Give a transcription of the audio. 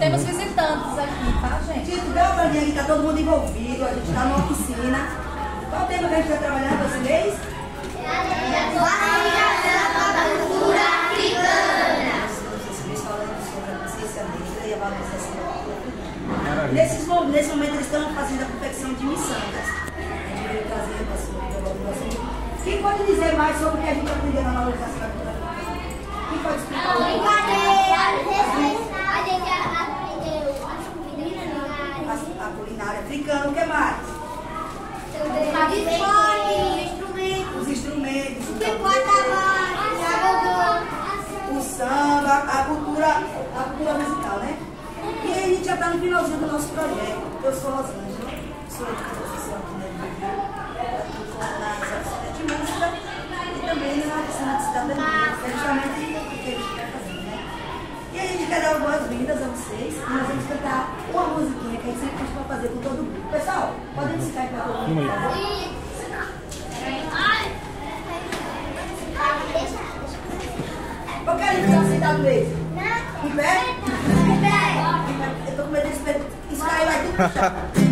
Temos visitantes aqui, tá, gente? Gente, dá uma olhadinha aqui, tá todo mundo envolvido, a gente tá numa piscina. Qual o tema que a gente está trabalhando esse mês? Valorização da cultura africana. Esse mês falando sobre a consciência negra e a valorização da cultura africana. Nesse momento eles estão fazendo a confecção de miçangas. A gente veio trazendo a sua valorização. Quem pode dizer mais sobre o que a gente aprendeu na valorização da cultura africana? Quem pode explicar? A gente aprendeu a culinária africana, o que mais? Os instrumentos, o samba, a cultura musical, né? E aí a gente já está no finalzinho do nosso projeto. Eu sou Rosângela, sou educadora social aqui na oficina de música e também na oficina de cidadania, que é justamente o que a gente quer fazer, né? E aí a gente quer dar boas-vindas a vocês e nós vamos cantar uma musiquinha que a gente sempre costuma fazer com todo mundo. Pessoal, podem ficar aí para todo mundo, por favor? Eu quero ficar sentado mesmo. Em pé? Em pé. Eu tô com medo de isso cair lá tudo no chão.